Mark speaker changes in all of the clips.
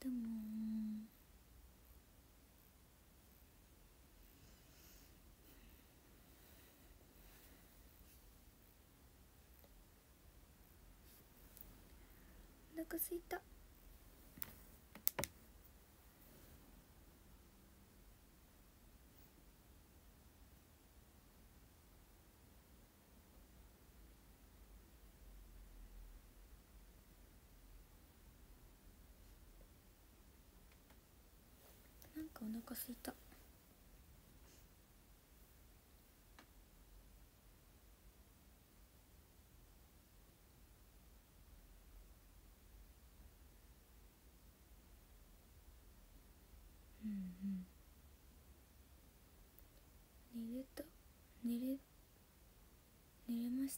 Speaker 1: どうもお腹すいた。なんかお腹すいた。寝れた。寝れました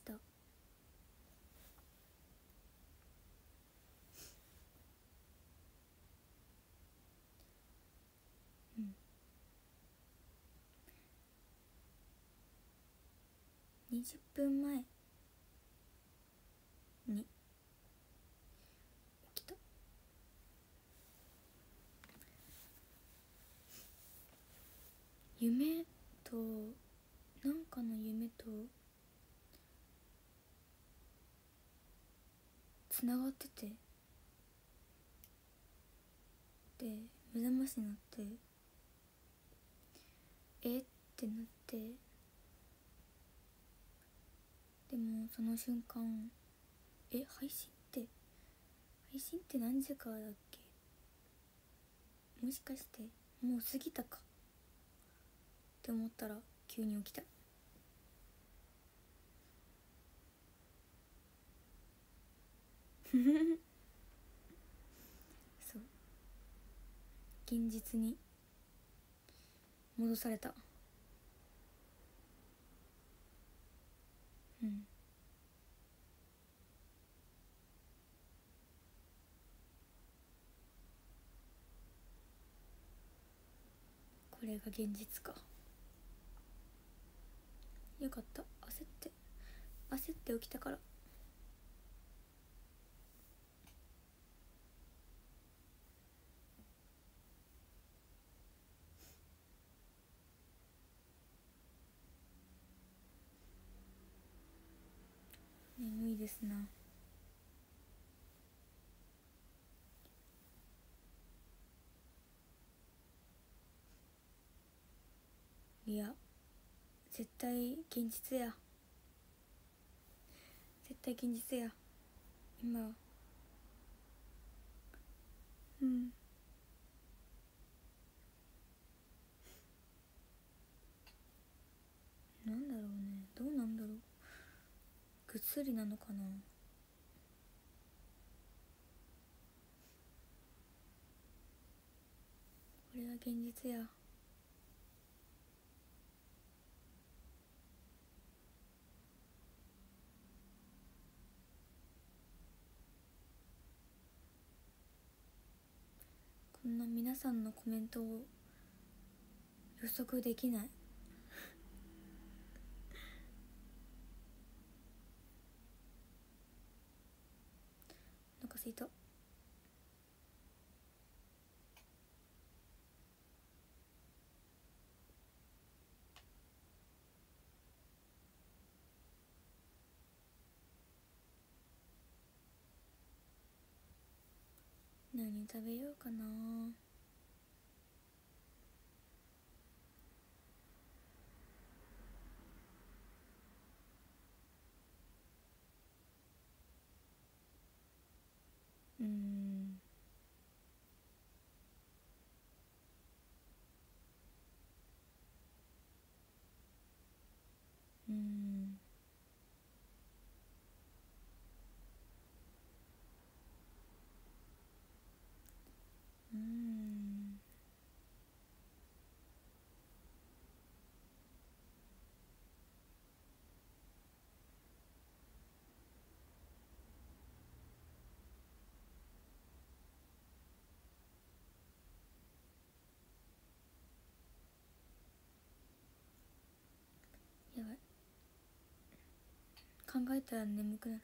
Speaker 1: 。20分前に起きた。夢となんかの夢とつながってて、で目覚ましになってってなって、でもその瞬間配信って何時からだっけ、もしかしてもう過ぎたかって思ったら急に起きた。そう、現実に戻された。これが現実か。よかった、焦って起きたから。眠いですな。いや、絶対現実や。絶対現実や今は。なんだろうね、どうなんだろう。ぐっすりなのかな。これは現実や。こんな皆さんのコメントを予測できない。お腹すいた。何食べようかな。やばい、考えたら眠くなる。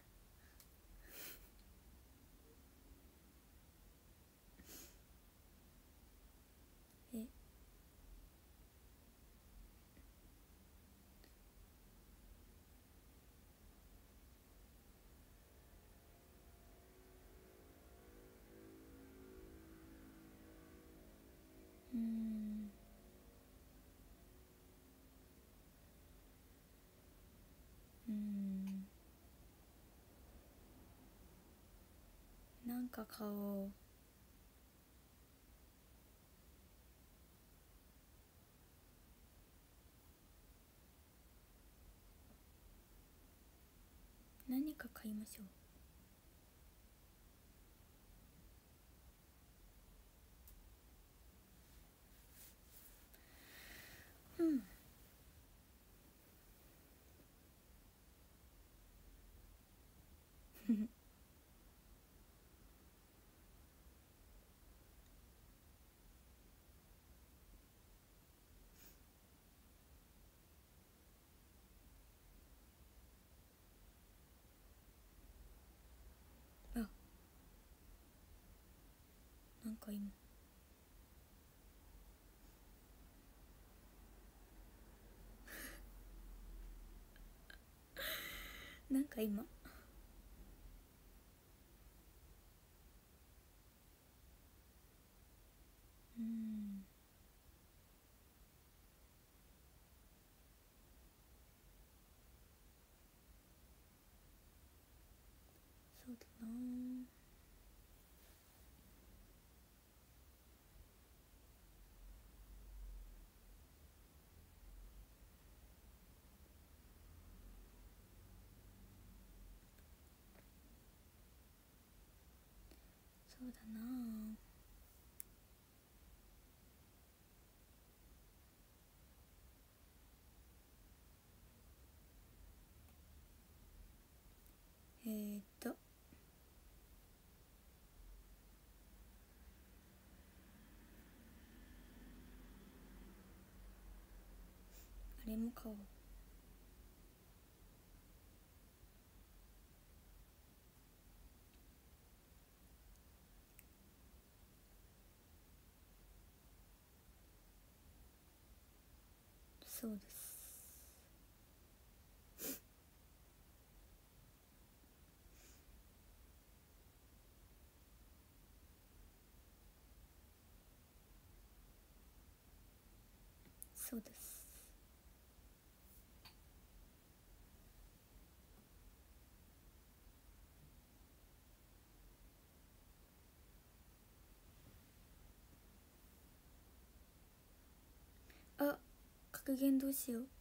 Speaker 1: か買おう。何か買いましょう。うん。あ、なんか今なんか今そうだな。そうだな。えー、っとあれも買おう。そうです。そうです。あ、格言どうしよう。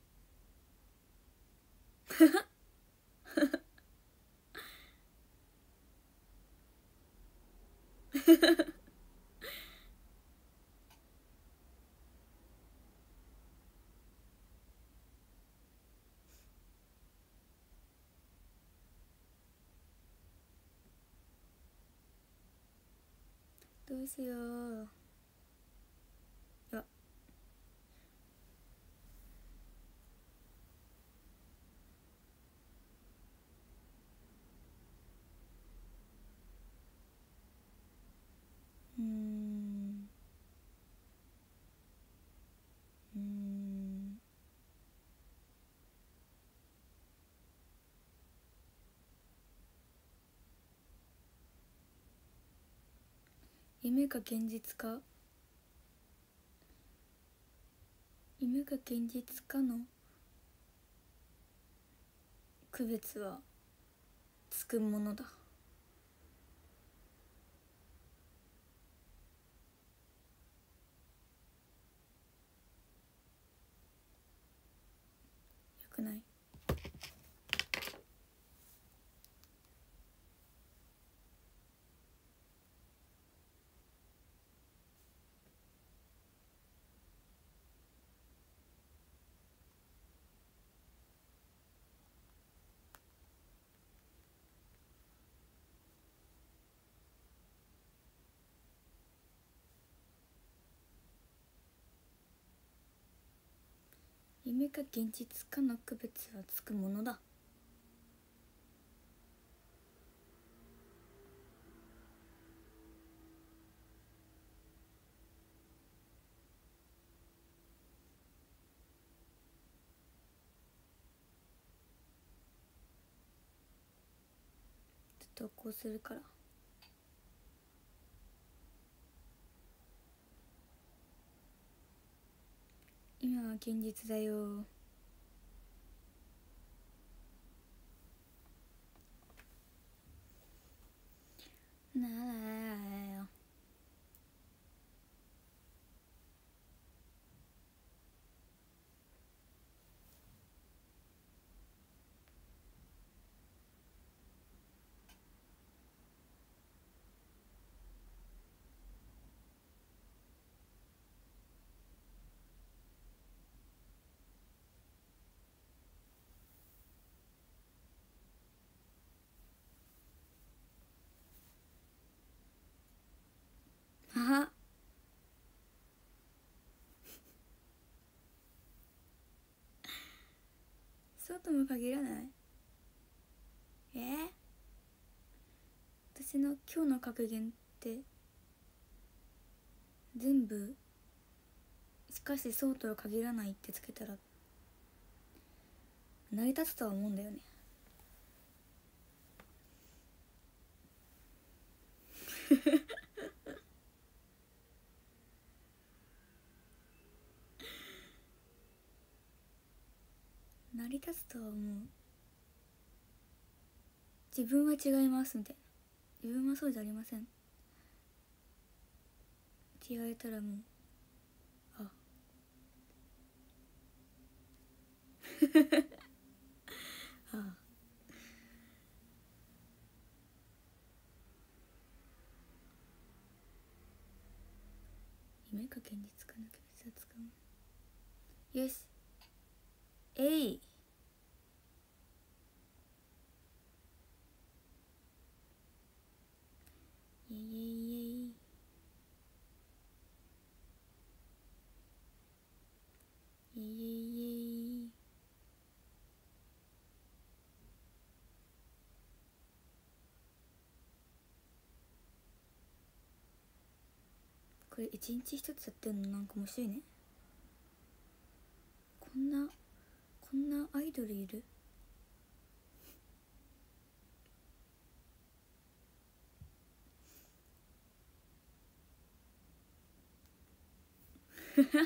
Speaker 1: どうしよう。あ、うーんうーん夢が現実か、夢が現実かの区別はつくものだ。よくない？夢か現実かの区別はつくものだ。投稿するから。今は現実だよ。 ならあそうとも限らない。私の今日の格言って全部しかしそうとは限らないってつけたら成り立つとは思うんだよね。成り立つとは思う。自分は違いますみたいな、自分はそうじゃありませんって言われたらもうああ夢か現実かの区別はつかむ。よしえいイエイイエイイエイイエイイエイ。これ一日一つやってんのなんか面白いね。こんなアイドルいる。こん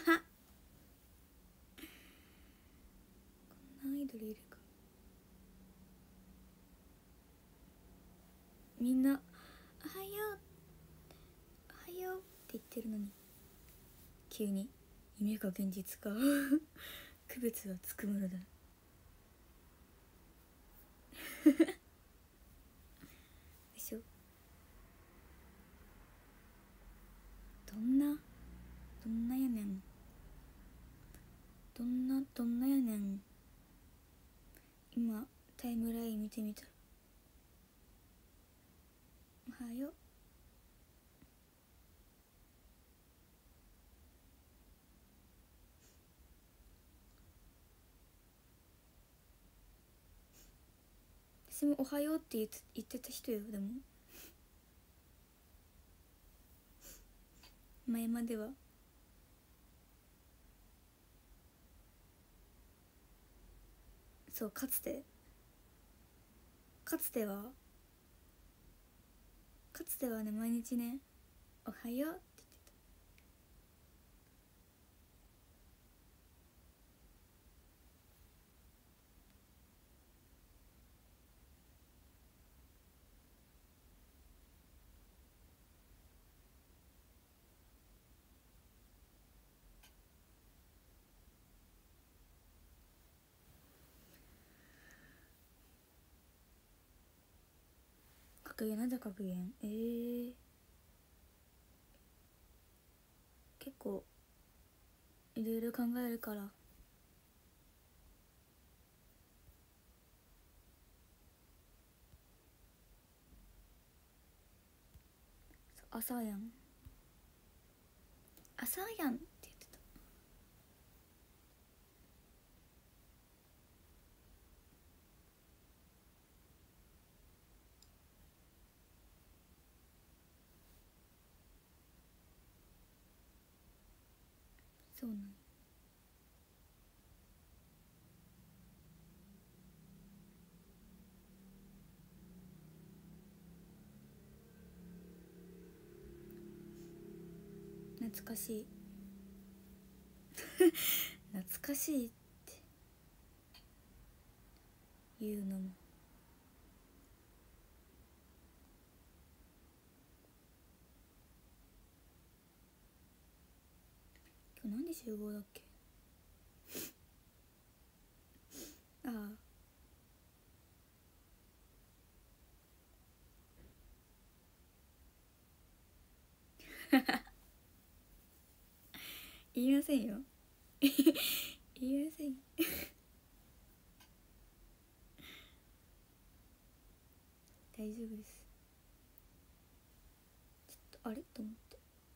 Speaker 1: なアイドルいるか。みんな「おはようおはよう」って言ってるのに急に夢か現実か区別はつくものだ。でしょ。どんなやねん。どんなやねん。今タイムライン見てみたらおはよう私もおはようって言ってた人よ。でも前まではそうかつてはね毎日ねおはようって言ってた。格言なんだ格言。結構いろいろ考えるから朝やんって言ってた。そうなん懐かしい懐かしいっていうのも今日何時集合だっけ。ああ言いませんよ言いません大丈夫です。ちょっとあれと思って。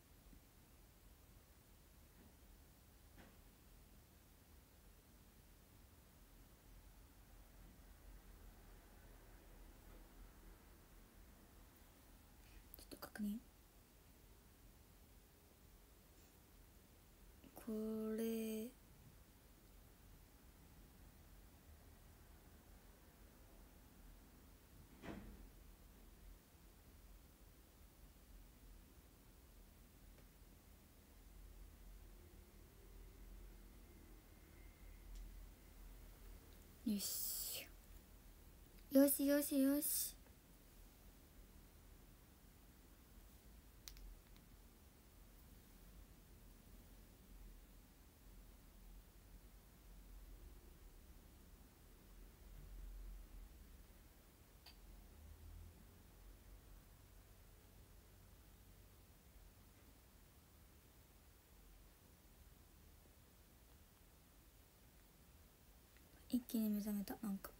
Speaker 1: ちょっと確認。これよしよしよしよし。一気に目覚めた。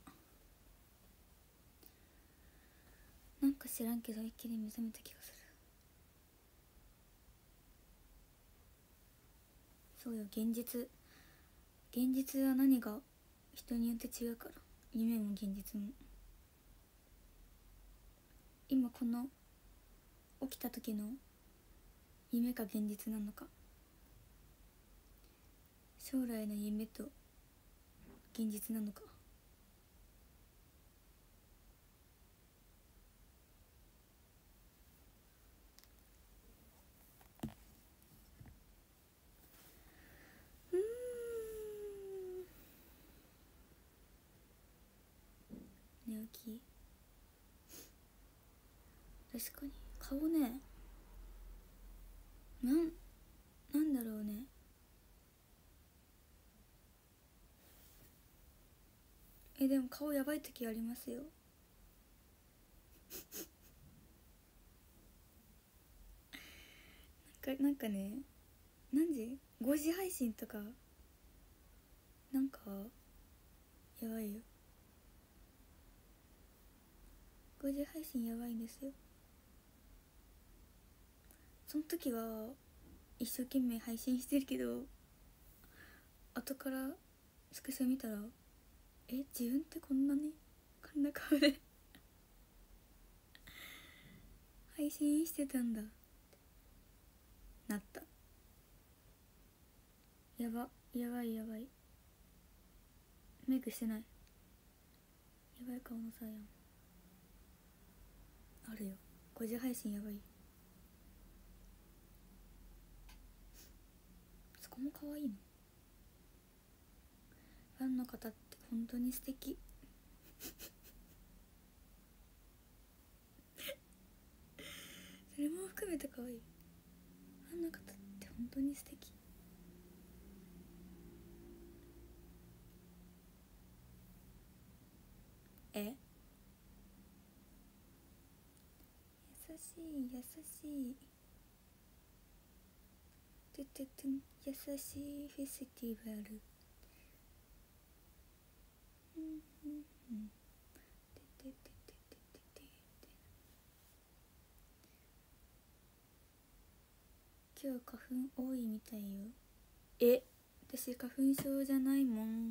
Speaker 1: なんか知らんけど一気に目覚めた気がする。そうよ、現実は何が人によって違うから。夢も現実も。今この起きた時の夢か現実なのか、将来の夢と現実なのか。寝起き。確かに顔ね、なんだろうね。でも顔やばい時ありますよなんかね、何時 ?5 時配信とかなんかやばいよ。5時配信やばいんですよ。その時は一生懸命配信してるけど、後からスクショ見たら、自分ってこんな顔で配信してたんだなった。やばいメイクしてない。やばい顔のさやんあるよ。5時配信やばい。そこも可愛いの。ファンの方って本当に素敵それも含めて可愛い。ファンの方って本当に素敵。優しいトゥトゥトゥン、優しいフェスティバル。今日花粉多いみたいよ。私花粉症じゃないもん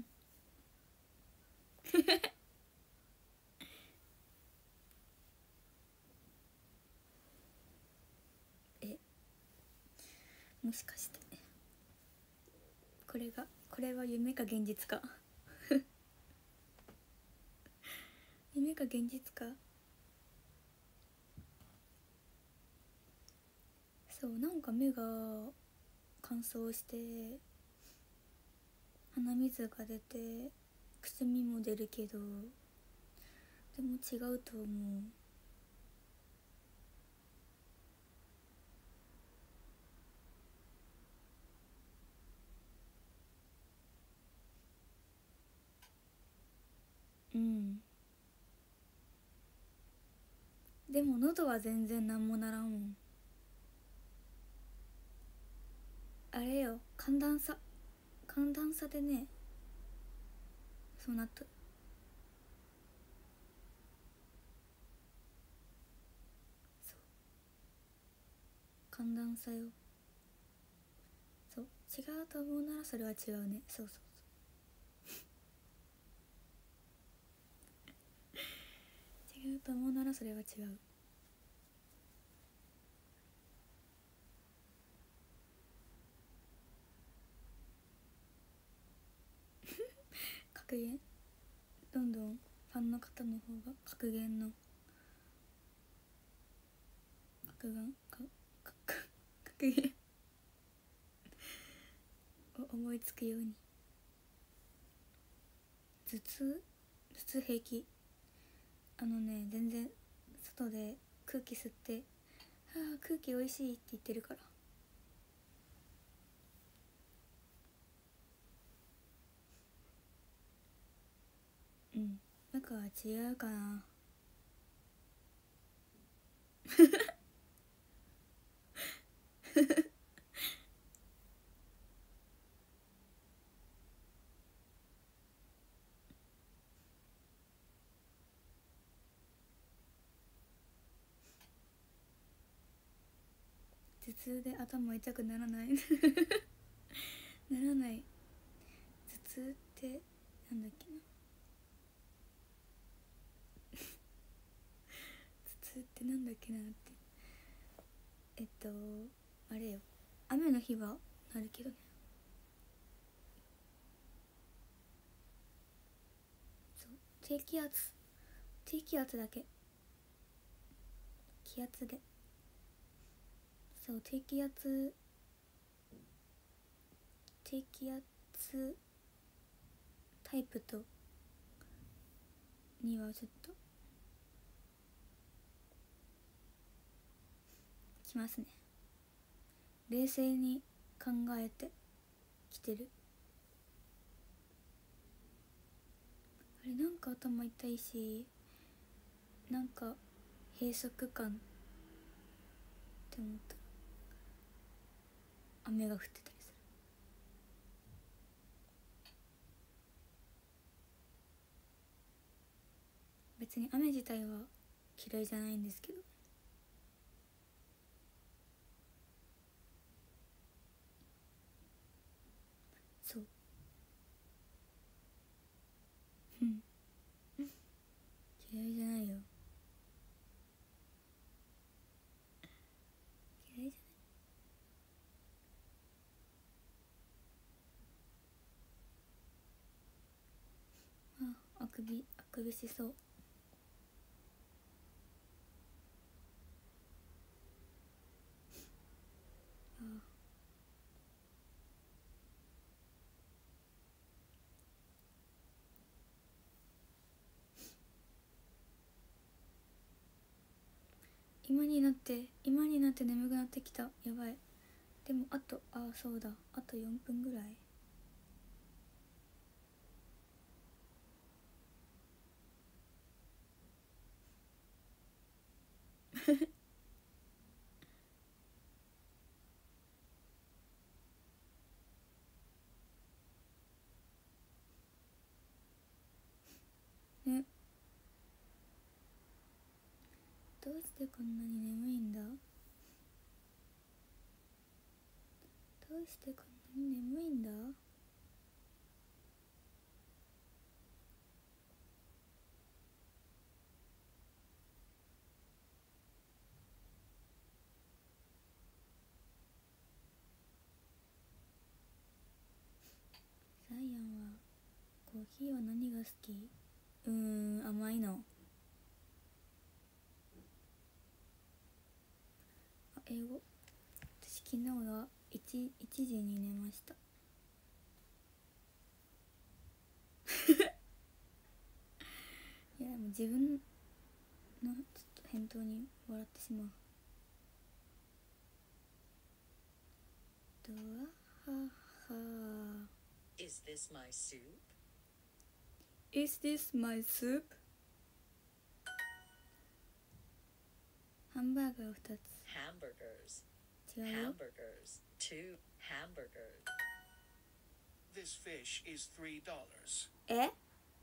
Speaker 1: もしかしてこれは夢か現実か夢か現実か。そう、なんか目が乾燥して鼻水が出てくしゃみも出るけど、でも違うと思う。 うん。でも喉は全然なんもならんもん。あれよ、寒暖差でね、そうなった。そう、寒暖差よ。そう、違うと思うならそれは違うね。そうそうそう、違うと思うならそれは違う。格言、どんどんファンの方の方が格言の格言格言を思いつくように。頭痛平気。全然外で空気吸って「はあ空気おいしい」って言ってるから。うん、なんか違うかな。頭痛で頭痛くならないならない。頭痛ってなんだっけな。頭痛ってなんだっけなって。あれよ、雨の日はなるけどね。そう、低気圧だけ。気圧で。そう、低気圧タイプとにはちょっときますね。冷静に考えてきてる。あれ、なんか頭痛いし、なんか閉塞感って思ったら雨が降ってたりする。別に雨自体は嫌いじゃないんですけど。そう。うん嫌いじゃないよ。嫌いじゃない。あくびしそう。あ、今になって眠くなってきた。やばい。でもそうだ、あと4分ぐらい。ね、どうしてこんなに眠いんだ。どうしてこんなに眠いんだ。サイアンはコーヒーは何が好き？甘いの。英語。私昨日は1時に寝ました。いや、もう自分のちょっと返答に笑ってしまう。ドアハハ。
Speaker 2: Is this my soup?
Speaker 1: Is this my soup? ハンバーガー2つ。
Speaker 2: Hamburgers.
Speaker 1: 違うよ。
Speaker 2: Hamburgers. 2 hamburgers.
Speaker 3: This fish is $3.
Speaker 1: え
Speaker 3: Fan.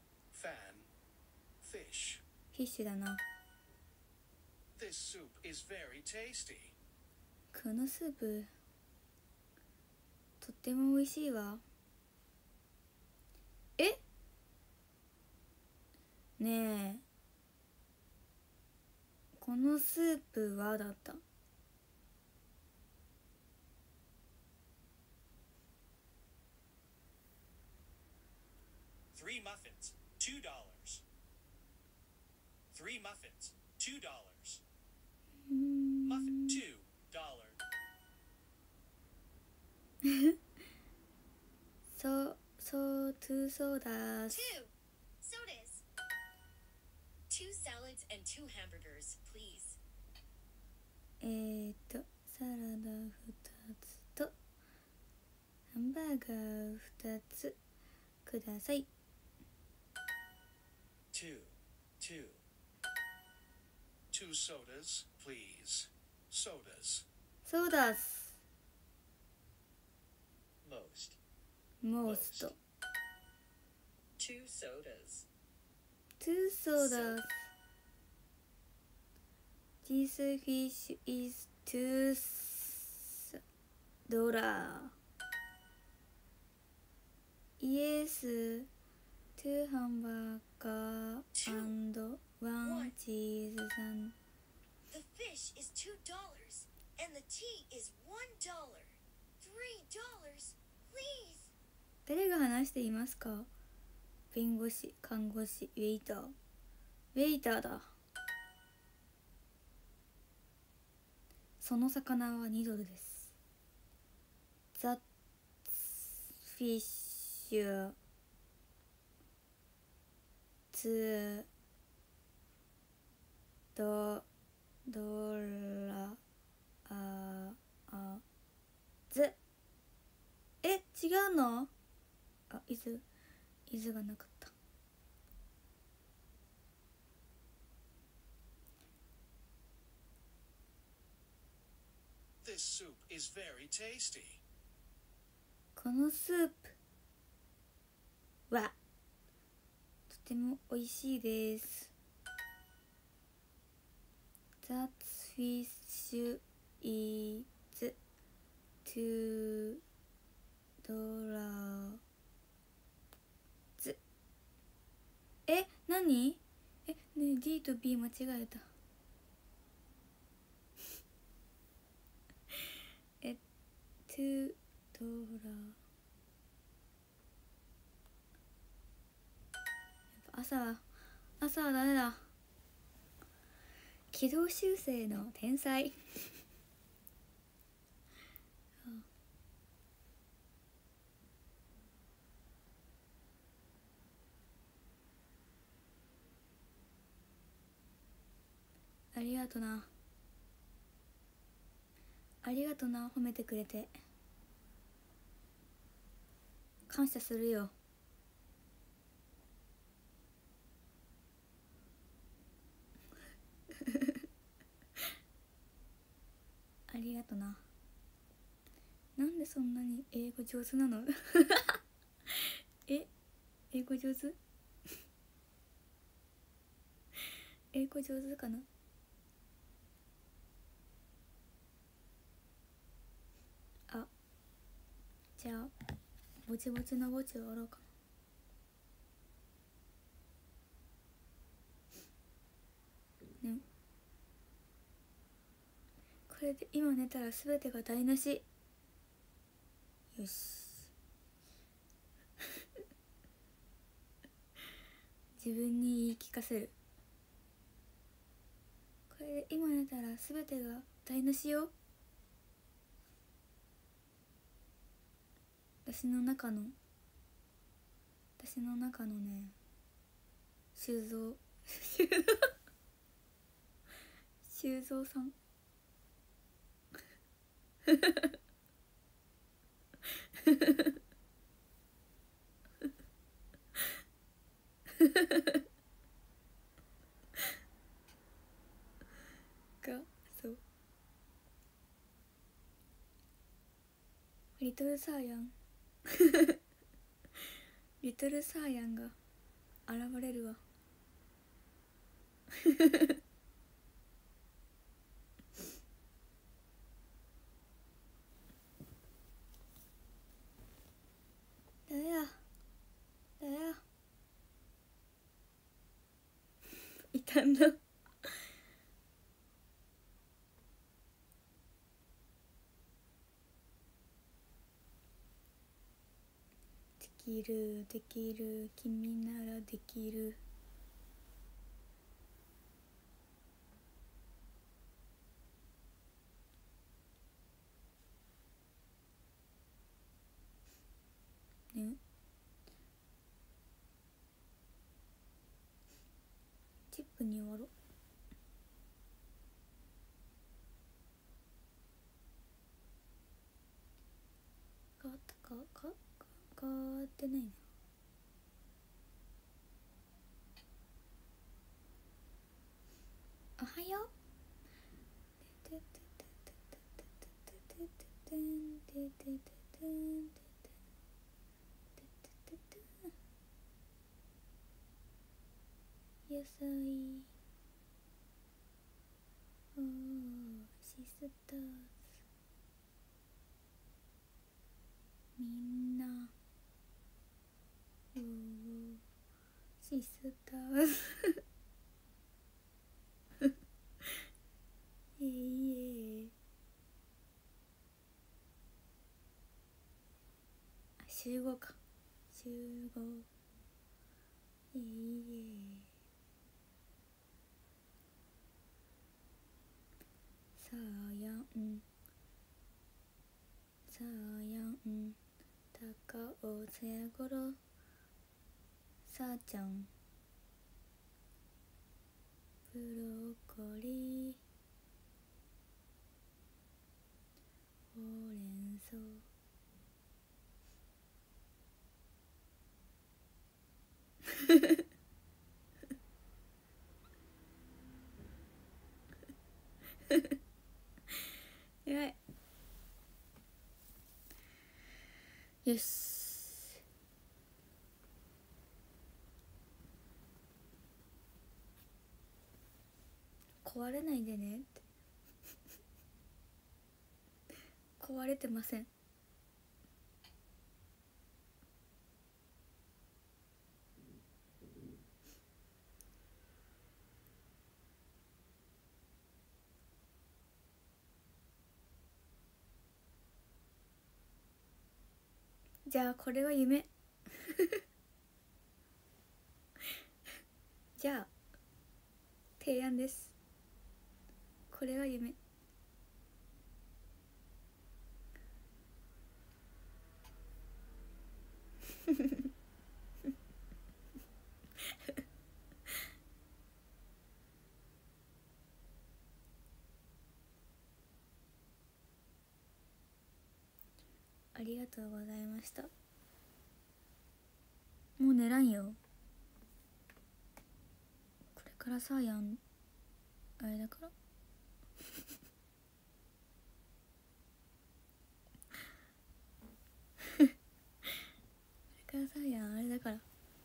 Speaker 3: Fish.
Speaker 1: フィッシュだな。
Speaker 3: This soup is very tasty.
Speaker 1: このスープとっても美味しいわ。えねえ、このスープはだった。
Speaker 3: Three muffins, $2. Three muffins, $2. Muffin, $2.
Speaker 1: Two sodas.
Speaker 2: 2 sodas. 2 salads and 2 hamburgers, please.
Speaker 1: サラダ2つとハンバーガー2つください。
Speaker 3: Two. Two sodas, please. Sodas.
Speaker 1: ソーダス。
Speaker 2: Most.
Speaker 1: モースト。
Speaker 2: 2 sodas.
Speaker 1: Two sodas. This fish is $2. Yes, 2 hamburger and 1 cheese sandwich.
Speaker 2: The fish is $2 and the tea is $1. $3, please.
Speaker 1: 誰が話していますか？弁護士、看護師、ウェイター。ウェイターだ。その魚は$2です。That fish $2 え、違うの？あ、イズがなかった。
Speaker 3: This soup is very tasty.
Speaker 1: このスープはとても美味しいです。That fish is $2。え、何？え、ねえ D と B 間違えた。$2。やっぱ朝はダメだ。軌道修正の天才。ありがとな。ありがとな、褒めてくれて。感謝するよ。ありがとな。なんでそんなに英語上手なの？英語上手？英語上手かな？あ、じゃあぼちぼちのぼちを終わろうかな。ね、これで今寝たら全てが台無し。よし。自分に言い聞かせる。これで今寝たら全てが台無しよ。私の中のね、修造さんそうリトルサーヤンリトルサーヤンが現れるわだやだやいたんだできるできる君ならできるねチップに終わろう変わったか変わってないなおはよう野菜おーシスターズみんなおーシスターズいえいえ集合か集合いえいえさあやんさあやん高尾せごろさあちゃんブロッコリーほうれん草やいよし壊れないでねって壊れてませんじゃあこれは夢じゃあ提案ですこれは夢ありがとうございましたもう寝らんよこれからさあやんあれだからこれからさあやんあれだから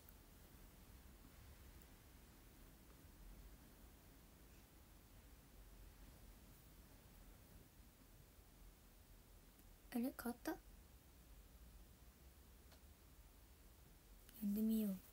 Speaker 1: あれ変わった読んでみよう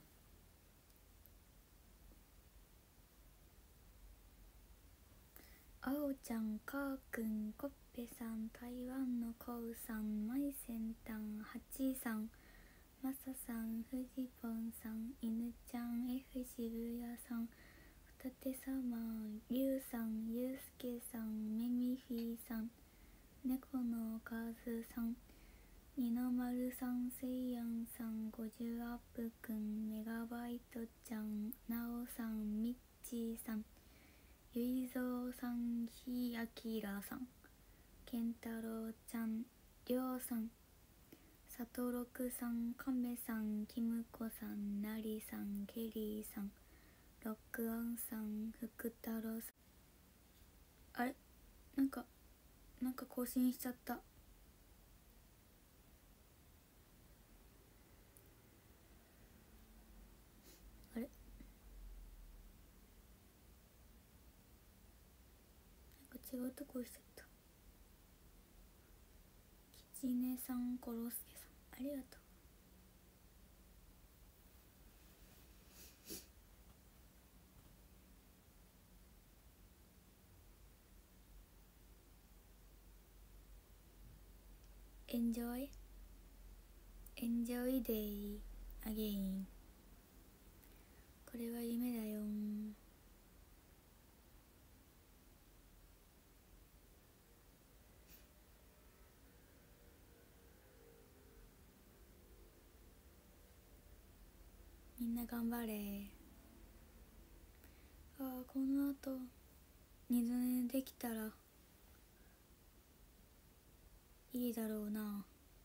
Speaker 1: あおちゃん、かーくん、こっぺさん、台湾のこうさん、まいせんたん、はちさん、まささん、ふじぽんさん、いぬちゃん、F 渋谷さん、ふたてさま、りゅうさん、ゆうすけさん、めみフィーさん、ねこのおかずさん、にのまるさん、せいやんさん、50アップくん、メガバイトちゃん、なおさん、みっちーさん、ゆいぞうさん、ひあきらさん、けんたろうちゃん、りょうさん、 サトロクさん、カメさん、キムコさん、ナリさん、ケリーさん、ロックアンさん、福太郎さん。あれ、なんか更新しちゃった。あれ、なんか違うとこ押しちゃった。キチネさん、コロスケさん、ありがとう。Enjoy day again。 これは夢だよ。みんな頑張れ。この後二度寝できたらいいだろうな。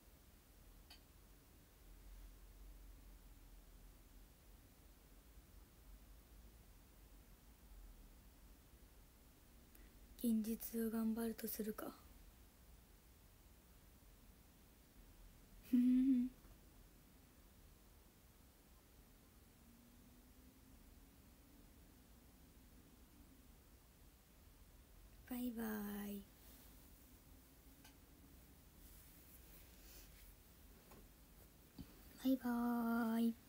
Speaker 1: 現実を頑張るとするか。バイバイ。バイバーイ。